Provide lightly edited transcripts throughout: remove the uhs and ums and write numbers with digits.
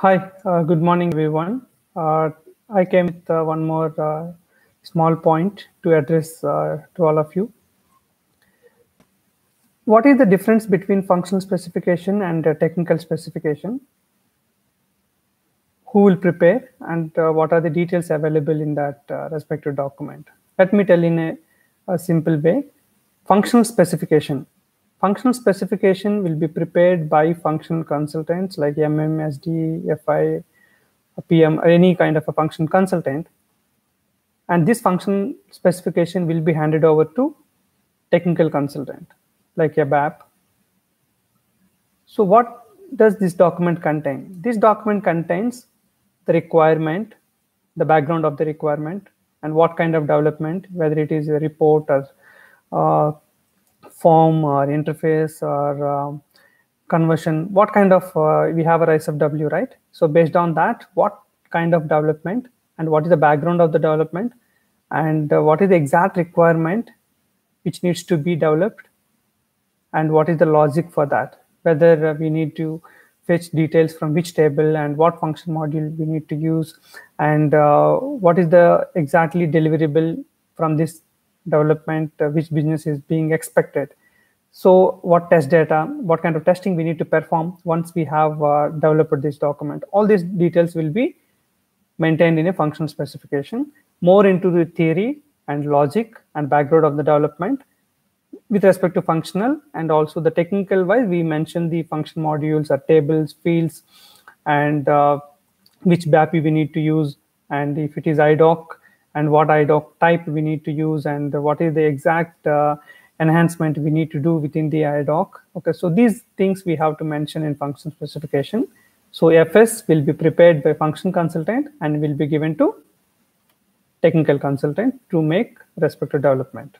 Hi, good morning, everyone. I came with one more small point to address to all of you. What is the difference between functional specification and technical specification? Who will prepare, and what are the details available in that respective document? Let me tell in a simple way. Functional specification. Functional specification will be prepared by functional consultants like SD, FI, PM, or any kind of a function consultant. And this function specification will be handed over to technical consultant like a BAP. So what does this document contain? This document contains the requirement, the background of the requirement, and what kind of development, whether it is a report or form or interface or conversion, what kind of, we have a RISE-of-W, right? So based on that, what kind of development and what is the background of the development and what is the exact requirement which needs to be developed and what is the logic for that, whether we need to fetch details from which table and what function module we need to use, and what is the exactly deliverable from this development, which business is being expected. So what test data, what kind of testing we need to perform once we have developed this document. All these details will be maintained in a functional specification, more into the theory and logic and background of the development with respect to functional, and also the technical wise, we mentioned the function modules or tables, fields, and which BAPI we need to use, and if it is IDOC, and what IDOC type we need to use, and what is the exact enhancement we need to do within the IDOC. Okay, so these things we have to mention in function specification. So FS will be prepared by function consultant and will be given to technical consultant to make respective development.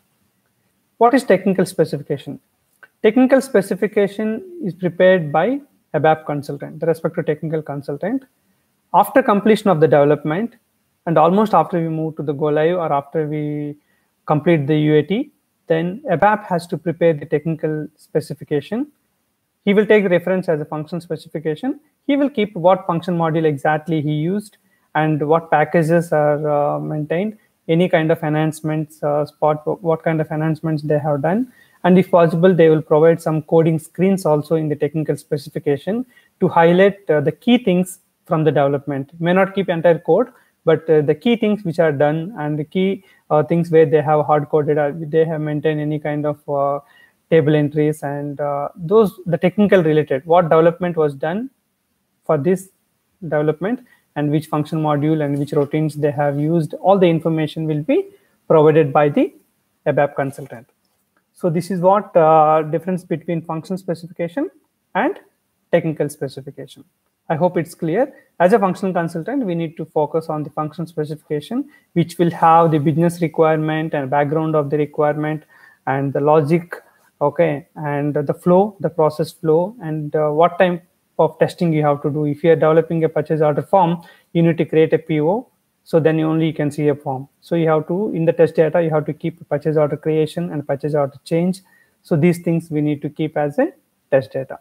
What is technical specification? Technical specification is prepared by a BAP consultant, the respective technical consultant. After completion of the development, and almost after we move to the go live or after we complete the UAT, then a BAP has to prepare the technical specification. He will take reference as a function specification. He will keep what function module exactly he used and what packages are maintained, any kind of enhancements, what kind of enhancements they have done. And if possible, they will provide some coding screens also in the technical specification to highlight the key things from the development. May not keep entire code, but the key things which are done and the key things where they have hard-coded, they have maintained any kind of table entries, and the technical related, what development was done for this development and which function module and which routines they have used. All the information will be provided by the ABAP consultant. So this is what difference between function specification and technical specification. I hope it's clear. As a functional consultant, we need to focus on the function specification, which will have the business requirement and background of the requirement and the logic, okay, and the flow, the process flow, and what type of testing you have to do. If you are developing a purchase order form, you need to create a PO, so then you can see a form. So you have to, in the test data, you have to keep purchase order creation and purchase order change. So these things we need to keep as a test data.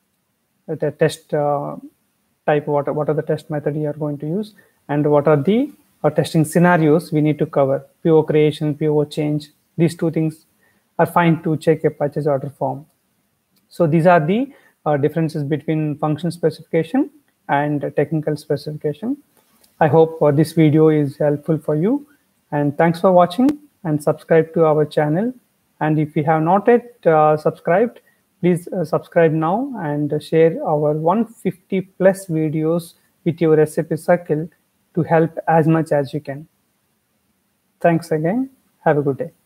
The test type, what are the test method you are going to use, and what are the testing scenarios we need to cover. PO creation, PO change, these two things are fine to check a purchase order form. So these are the differences between function specification and technical specification. I hope this video is helpful for you, and thanks for watching, and subscribe to our channel. And if you have not yet subscribed, please subscribe now and share our 150 plus videos with your recipe circle to help as much as you can. Thanks again. Have a good day.